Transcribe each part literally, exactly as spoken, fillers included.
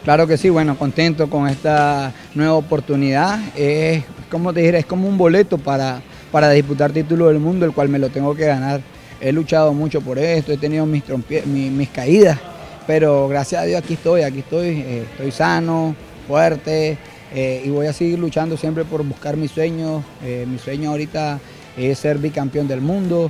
Claro que sí, bueno, contento con esta nueva oportunidad. Es, como te dijera, es como un boleto para, para disputar título del mundo, el cual me lo tengo que ganar. He luchado mucho por esto, he tenido mis, mis, mis caídas, pero gracias a Dios aquí estoy, aquí estoy, eh, estoy sano, fuerte, eh, y voy a seguir luchando siempre por buscar mis sueños. Eh, mi sueño ahorita es ser bicampeón del mundo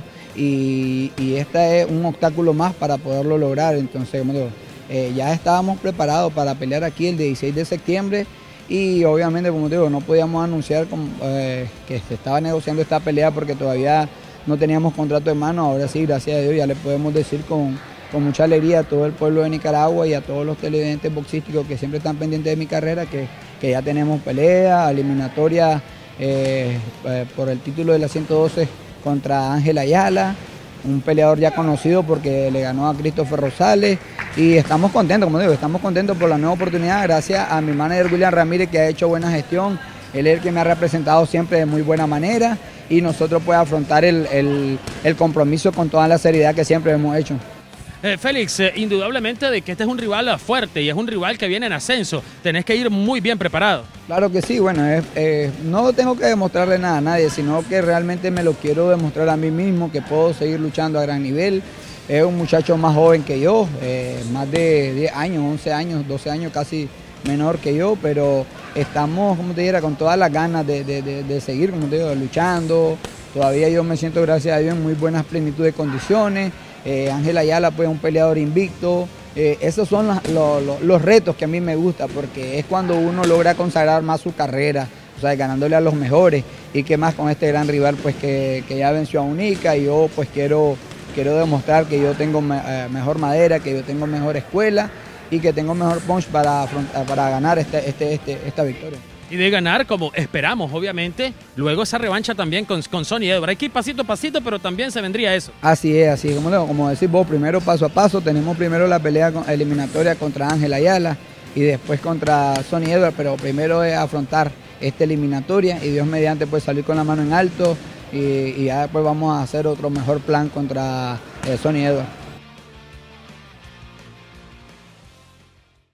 y, y este es un obstáculo más para poderlo lograr. Entonces, como digo, Eh, ya estábamos preparados para pelear aquí el dieciséis de septiembre y obviamente, como te digo, no podíamos anunciar como, eh, que se estaba negociando esta pelea porque todavía no teníamos contrato en mano. Ahora sí, gracias a Dios, ya le podemos decir con, con mucha alegría a todo el pueblo de Nicaragua y a todos los televidentes boxísticos que siempre están pendientes de mi carrera que, que ya tenemos pelea, eliminatoria eh, eh, por el título de la ciento doce contra Ángel Ayala, un peleador ya conocido porque le ganó a Christopher Rosales. Y estamos contentos, como digo, estamos contentos por la nueva oportunidad, gracias a mi manager William Ramírez, que ha hecho buena gestión. Él es el que me ha representado siempre de muy buena manera y nosotros podemos afrontar el, el, el compromiso con toda la seriedad que siempre hemos hecho. Eh, Félix, eh, indudablemente de que este es un rival fuerte y es un rival que viene en ascenso, tenés que ir muy bien preparado. Claro que sí, bueno, es, eh, no tengo que demostrarle nada a nadie, sino que realmente me lo quiero demostrar a mí mismo, que puedo seguir luchando a gran nivel. Es un muchacho más joven que yo, eh, más de diez años, once años, doce años, casi menor que yo, pero estamos, como te dijera, con todas las ganas de, de, de, de seguir, como te digo, luchando. Todavía yo me siento, gracias a Dios, en muy buenas plenitud de condiciones. Eh, Ángel Ayala, pues, un peleador invicto. Eh, esos son los, los, los retos que a mí me gustan, porque es cuando uno logra consagrar más su carrera, o sea, ganándole a los mejores, y que más con este gran rival, pues, que, que ya venció a Unica, y yo, pues, quiero... Quiero demostrar que yo tengo me, eh, mejor madera, que yo tengo mejor escuela y que tengo mejor punch para, para ganar este, este, este, esta victoria. Y de ganar como esperamos, obviamente, luego esa revancha también con, con Sonny Edwards. Hay que ir pasito a pasito, pero también se vendría eso. Así es, así es. Como, como decís vos, primero paso a paso, tenemos primero la pelea eliminatoria contra Ángel Ayala y después contra Sonny Edwards, pero primero es afrontar esta eliminatoria y Dios mediante pues salir con la mano en alto. Y, y ya después vamos a hacer otro mejor plan contra eh, Sonny Edwards.